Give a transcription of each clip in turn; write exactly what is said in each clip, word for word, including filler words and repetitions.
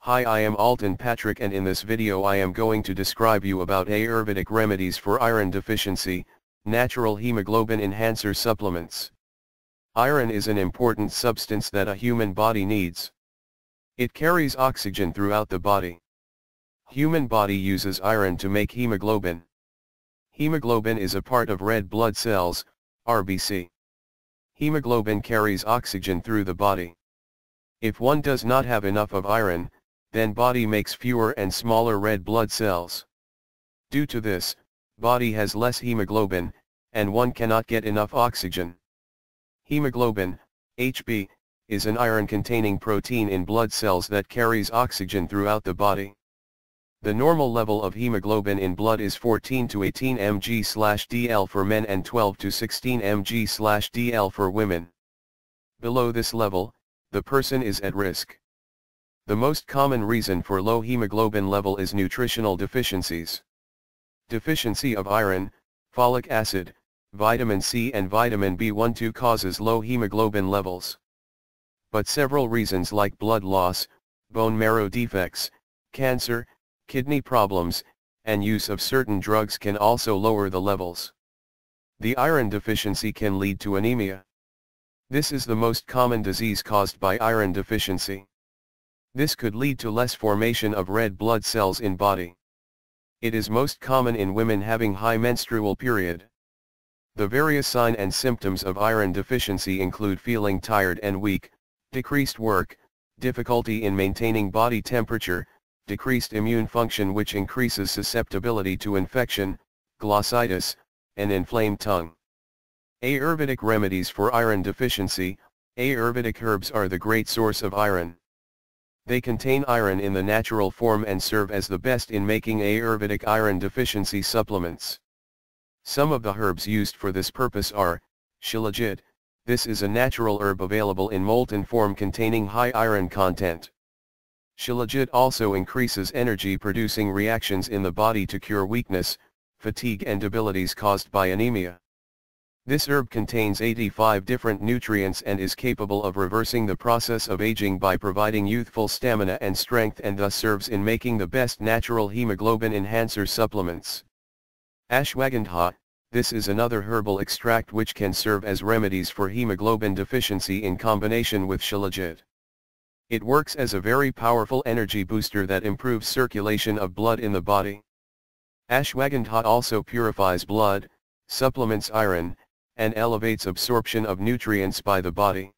Hi, I am Alton Patrick, and in this video I am going to describe you about Ayurvedic remedies for iron deficiency, natural hemoglobin enhancer supplements. Iron is an important substance that a human body needs. It carries oxygen throughout the body. Human body uses iron to make hemoglobin. Hemoglobin is a part of red blood cells, R B C. Hemoglobin carries oxygen through the body. If one does not have enough of iron, then body makes fewer and smaller red blood cells. Due to this, body has less hemoglobin, and one cannot get enough oxygen. Hemoglobin, H b, is an iron-containing protein in blood cells that carries oxygen throughout the body. The normal level of hemoglobin in blood is fourteen to eighteen milligrams per deciliter for men and twelve to sixteen milligrams per deciliter for women. Below this level, the person is at risk. The most common reason for low hemoglobin level is nutritional deficiencies. Deficiency of iron, folic acid, vitamin C and vitamin B twelve causes low hemoglobin levels. But several reasons like blood loss, bone marrow defects, cancer, kidney problems, and use of certain drugs can also lower the levels. The iron deficiency can lead to anemia. This is the most common disease caused by iron deficiency. This could lead to less formation of red blood cells in body. It is most common in women having high menstrual period. The various signs and symptoms of iron deficiency include feeling tired and weak, decreased work, difficulty in maintaining body temperature, decreased immune function which increases susceptibility to infection, glossitis, and inflamed tongue. Ayurvedic remedies for iron deficiency. Ayurvedic herbs are the great source of iron. They contain iron in the natural form and serve as the best in making Ayurvedic iron deficiency supplements. Some of the herbs used for this purpose are Shilajit. This is a natural herb available in molten form containing high iron content. Shilajit also increases energy-producing reactions in the body to cure weakness, fatigue and debilities caused by anemia. This herb contains eighty-five different nutrients and is capable of reversing the process of aging by providing youthful stamina and strength, and thus serves in making the best natural hemoglobin enhancer supplements. Ashwagandha. This is another herbal extract which can serve as remedies for hemoglobin deficiency in combination with Shilajit. It works as a very powerful energy booster that improves circulation of blood in the body. Ashwagandha also purifies blood, supplements iron, and elevates absorption of nutrients by the body.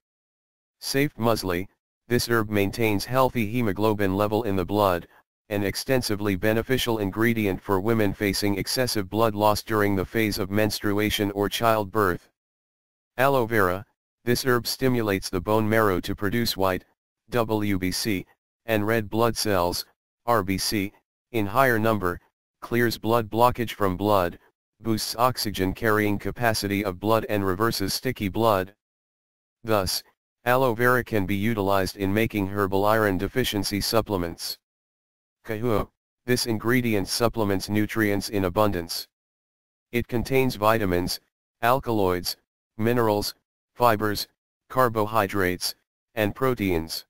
Safe Musli. This herb maintains healthy hemoglobin level in the blood, an extensively beneficial ingredient for women facing excessive blood loss during the phase of menstruation or childbirth. Aloe vera. This herb stimulates the bone marrow to produce white, W B C, and red blood cells, R B C, in higher number, clears blood blockage from blood, boosts oxygen carrying capacity of blood and reverses sticky blood. Thus, aloe vera can be utilized in making herbal iron deficiency supplements. Kahua. This ingredient supplements nutrients in abundance. It contains vitamins, alkaloids, minerals, fibers, carbohydrates, and proteins.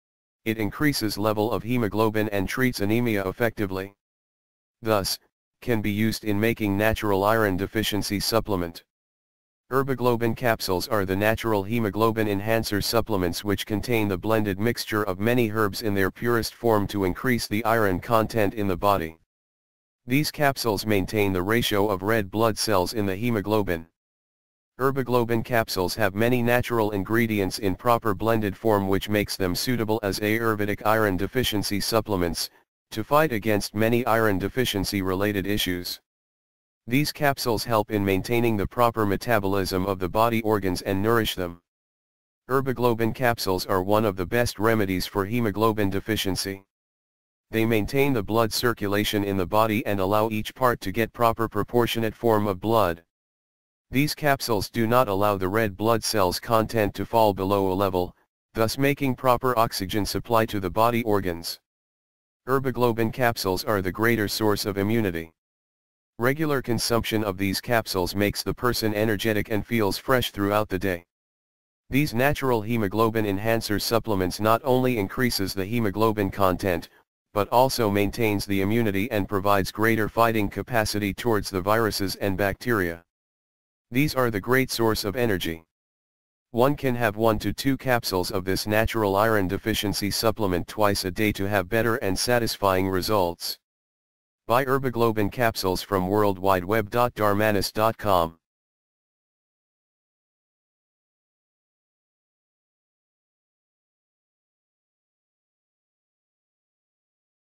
It increases level of hemoglobin and treats anemia effectively. Thus, can be used in making natural iron deficiency supplement. Herboglobin capsules are the natural hemoglobin enhancer supplements which contain the blended mixture of many herbs in their purest form to increase the iron content in the body. These capsules maintain the ratio of red blood cells in the hemoglobin. Herboglobin capsules have many natural ingredients in proper blended form which makes them suitable as Ayurvedic iron deficiency supplements, to fight against many iron deficiency related issues. These capsules help in maintaining the proper metabolism of the body organs and nourish them. Herboglobin capsules are one of the best remedies for hemoglobin deficiency. They maintain the blood circulation in the body and allow each part to get proper proportionate form of blood. These capsules do not allow the red blood cells content to fall below a level, thus making proper oxygen supply to the body organs. Herboglobin capsules are the greater source of immunity. Regular consumption of these capsules makes the person energetic and feels fresh throughout the day. These natural hemoglobin enhancer supplements not only increases the hemoglobin content, but also maintains the immunity and provides greater fighting capacity towards the viruses and bacteria. These are the great source of energy. One can have one to two capsules of this natural iron deficiency supplement twice a day to have better and satisfying results. Buy Herbaglobin capsules from world wide web dot darmanis dot com.